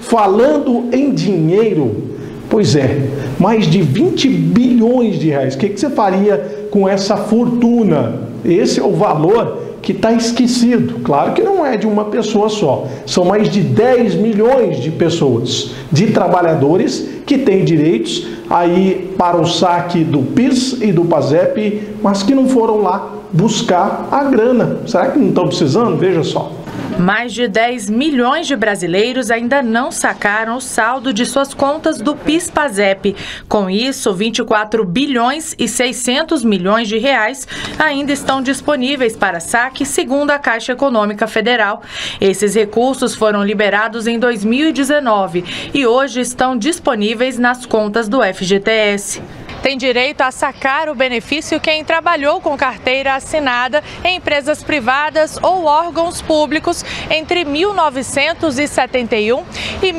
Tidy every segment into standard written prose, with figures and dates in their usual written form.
Falando em dinheiro, pois é, mais de 20 bilhões de reais. O que você faria com essa fortuna? Esse é o valor que está esquecido. Claro que não é de uma pessoa só. São mais de 10 milhões de pessoas, de trabalhadores que têm direitos aí para o saque do PIS e do PASEP, mas que não foram lá buscar a grana. Será que não estão precisando? Veja só. Mais de 10 milhões de brasileiros ainda não sacaram o saldo de suas contas do PIS/PASEP. Com isso, 24 bilhões e 600 milhões de reais ainda estão disponíveis para saque, segundo a Caixa Econômica Federal. Esses recursos foram liberados em 2019 e hoje estão disponíveis nas contas do FGTS. Tem direito a sacar o benefício quem trabalhou com carteira assinada em empresas privadas ou órgãos públicos entre 1971 e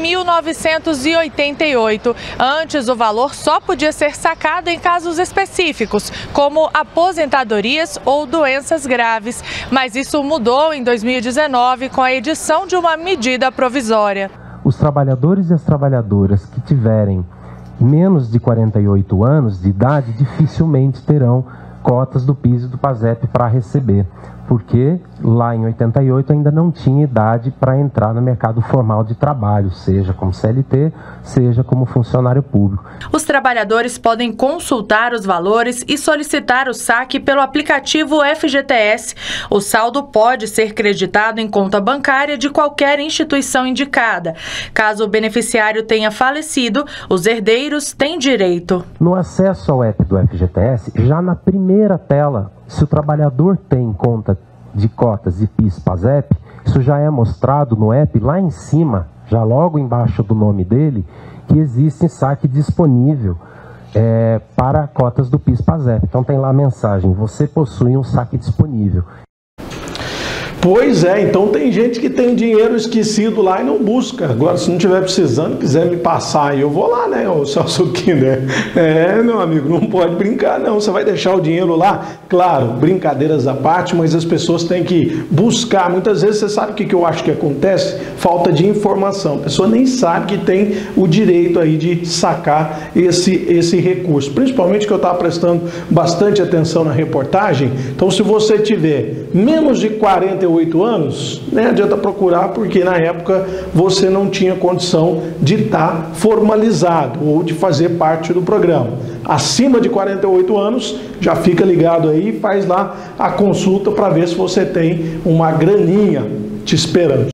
1988. Antes, o valor só podia ser sacado em casos específicos, como aposentadorias ou doenças graves. Mas isso mudou em 2019 com a edição de uma medida provisória. Os trabalhadores e as trabalhadoras que tiverem menos de 48 anos de idade dificilmente terão cotas do PIS e do PASEP para receber, porque lá em 88 ainda não tinha idade para entrar no mercado formal de trabalho, seja como CLT, seja como funcionário público. Os trabalhadores podem consultar os valores e solicitar o saque pelo aplicativo FGTS. O saldo pode ser creditado em conta bancária de qualquer instituição indicada. Caso o beneficiário tenha falecido, os herdeiros têm direito. No acesso ao app do FGTS, já na primeira tela, se o trabalhador tem conta de cotas de PIS/PASEP, isso já é mostrado no app lá em cima, já logo embaixo do nome dele, que existe saque disponível para cotas do PIS/PASEP. Então tem lá a mensagem: você possui um saque disponível. Pois é, então tem gente que tem dinheiro esquecido lá e não busca. Agora, se não estiver precisando, quiser me passar, eu vou lá, né, o Celso Kinder? Meu amigo, não pode brincar, não. Você vai deixar o dinheiro lá? Claro, brincadeiras à parte, mas as pessoas têm que buscar. Muitas vezes, você sabe o que eu acho que acontece? Falta de informação. A pessoa nem sabe que tem o direito aí de sacar esse recurso. Principalmente que eu estava prestando bastante atenção na reportagem. Então, se você tiver menos de 48 anos, nem adianta procurar, porque na época você não tinha condição de estar formalizado ou de fazer parte do programa. Acima de 48 anos, já fica ligado aí e faz lá a consulta para ver se você tem uma graninha te esperando.